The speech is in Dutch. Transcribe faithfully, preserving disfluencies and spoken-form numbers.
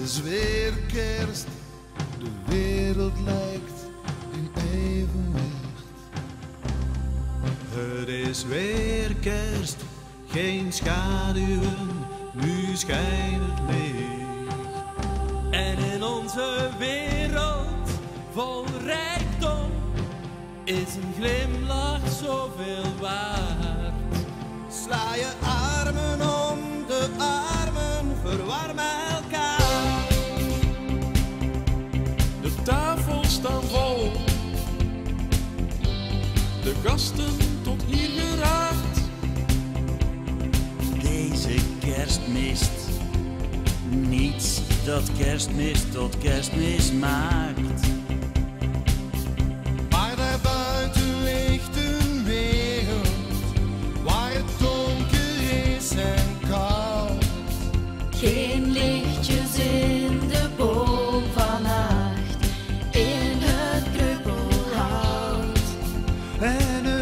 is weer kerst, de wereld lijkt in evenwicht. Het is weer kerst, geen schaduwen, nu schijnt het licht. En in onze wereld vol rijkdom is een glimlach zoveel waard. Sla je armen om de armen, verwarm elkaar. De tafels staan vol, de gasten tot hier geraakt. Deze kerstmist, niets dat kerstmis tot kerstmis maakt. Maar daarbuiten ligt een wereld waar het donker is en koud. Geen lichtjes in de boom vannacht, in het kreupelhout. En